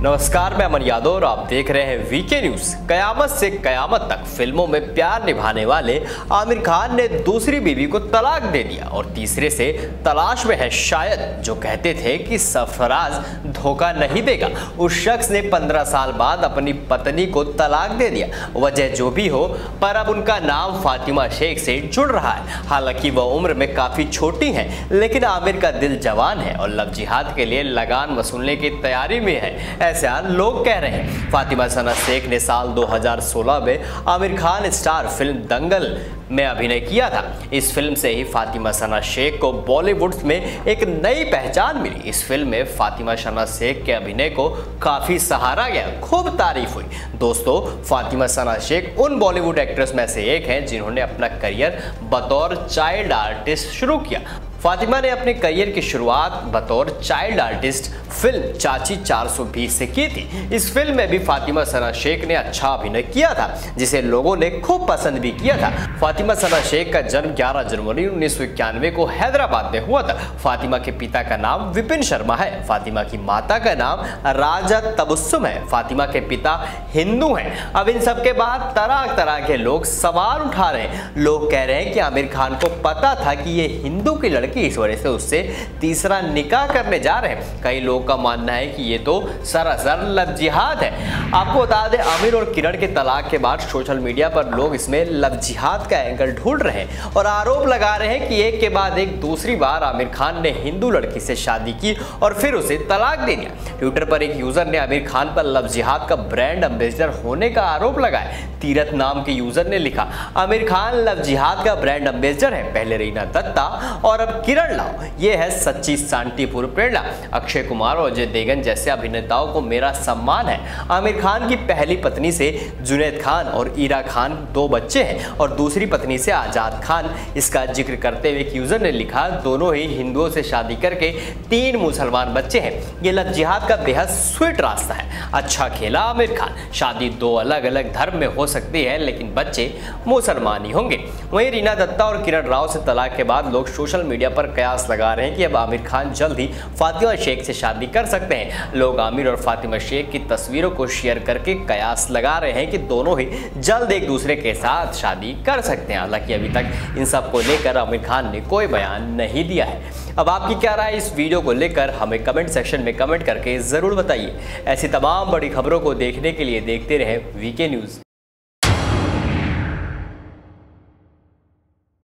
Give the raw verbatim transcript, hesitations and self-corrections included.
नमस्कार, मैं अमन यादव और आप देख रहे हैं वीके न्यूज। कयामत से कयामत तक फिल्मों में प्यार निभाने वाले आमिर खान ने दूसरी बीवी को तलाक दे दिया और तीसरे से तलाश में है शायद जो कहते थे कि सरफराज धोखा नहीं देगा, उस शख्स ने पंद्रह साल बाद अपनी पत्नी को तलाक दे दिया। वजह जो भी हो, पर अब उनका नाम फातिमा शेख से जुड़ रहा है। हालांकि वह उम्र में काफी छोटी है, लेकिन आमिर का दिल जवान है और लव जिहाद के लिए लगान वसूलने की तैयारी में है, ऐसा लोग कह रहे हैं। फातिमा सना शेख ने साल दो हज़ार सोलह में आमिर खान स्टार फिल्म दंगल में अभिनय किया था। इस फिल्म से ही फातिमा सना शेख को बॉलीवुड में एक नई पहचान मिली। इस फिल्म में फातिमा सना शेख के अभिनय को काफी सराहा गया, खूब तारीफ हुई। दोस्तों, फातिमा सना शेख उन बॉलीवुड एक्ट्रेस में से एक हैं जिन्होंने अपना करियर बतौर चाइल्ड आर्टिस्ट शुरू किया। फातिमा ने अपने करियर की शुरुआत बतौर चाइल्ड आर्टिस्ट फिल्म चाची चार सौ बीस से की थी। इस फिल्म में भी फातिमा सना शेख ने अच्छा अभिनय किया था, जिसे लोगों ने खूब पसंद भी किया था। फातिमा सना शेख का जन्म ग्यारह जनवरी उन्नीस सौ इक्यानवे को हैदराबाद में हुआ था। फातिमा के पिता का नाम विपिन शर्मा है। फातिमा की माता का नाम राजा तबस्सुम है। फातिमा के पिता हिंदू हैं। अब इन सब के बाद तरह तरह के लोग सवाल उठा रहे हैं। लोग कह रहे हैं कि आमिर खान को पता था कि ये हिंदू की लड़की, इस वजह से उससे तीसरा निकाह करने जा रहे हैं। कई लोगों का मानना है कि ये तो सरासर लव जिहाद है। आपको बता दें, आमिर और किरण के तलाक के बाद सोशल मीडिया पर लोग इसमें लव जिहाद का एंगल ढूंढ रहे हैं और आरोप लगा रहे हैं कि एक के बाद एक दूसरी बार आमिर खान ने हिंदू लड़की से शादी की और फिर उसे तलाक दे दिया। ट्विटर पर एक यूजर ने आमिर खान पर लव जिहाद का ब्रांड एम्बेसडर होने का आरोप लगाया। तीरथ नाम के यूजर ने लिखा, आमिर खान लव जिहाद का ब्रांड एम्बेसडर है, पहले रीना दत्ता और अब किरण लाओ, ये है सच्ची शांतिपूर्ण प्रेरणा। अक्षय कुमार और अजय देवगन जैसे अभिनेताओं को मेरा सम्मान है। आमिर खान की पहली पत्नी से जुनैद खान और ईरा खान दो बच्चे हैं और दूसरी पत्नी से आजाद खान। इसका जिक्र करते हुए एक यूजर ने लिखा, दोनों ही हिंदुओं से शादी करके तीन मुसलमान बच्चे हैं। ये लव जिहाद का बेहद स्वीट रास्ता है। अच्छा खेला आमिर खान। शादी दो अलग अलग धर्म में हो सकती है, लेकिन बच्चे मुसलमान ही होंगे। वहीं रीना दत्ता और किरण राव से तलाक के बाद लोग सोशल मीडिया पर कयास लगा रहे हैं कि अब आमिर खान जल्द ही फातिमा शेख से शादी कर सकते हैं। लोग आमिर और फातिमा शेख की तस्वीरों को शेयर करके कयास लगा रहे हैं कि दोनों ही जल्द एक दूसरे के साथ शादी कर सकते हैं। हालांकि अभी तक इन सब को लेकर आमिर खान ने कोई बयान नहीं दिया है। अब आपकी क्या राय इस वीडियो को लेकर हमें कमेंट सेक्शन में कमेंट करके जरूर बताइए। ऐसी तमाम बड़ी खबरों को देखने के लिए देखते रहें वीके न्यूज़।